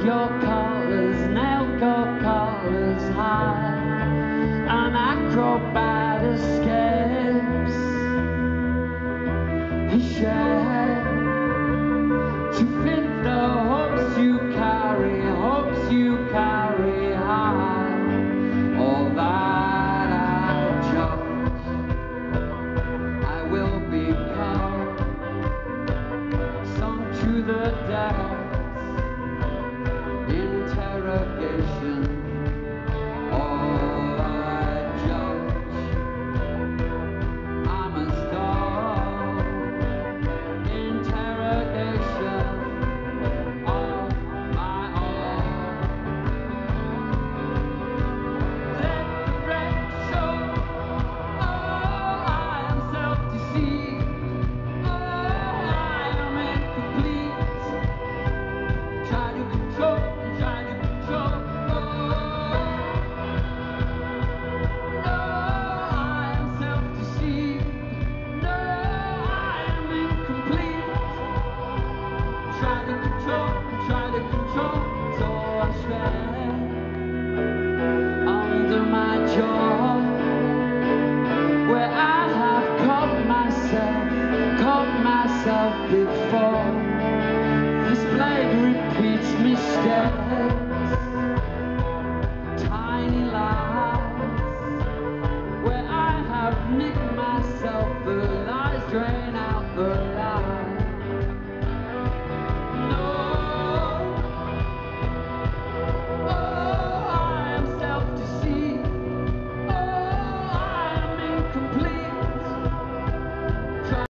your collars, nailed your collars high. An acrobat escapes his share to fit the hopes you carry high. All that I judge, I will become, sung to the depths. Interrogation, all I judge, I must dog. Interrogation, all my all. Let the wreck show, oh, I am self-deceived, oh, I am incomplete. Try to control, try to control, oh. No, I am self-deceived, no, I am incomplete. Try to control, so I swear under my jaw, where I have caught myself before. This blade repeats mistakes.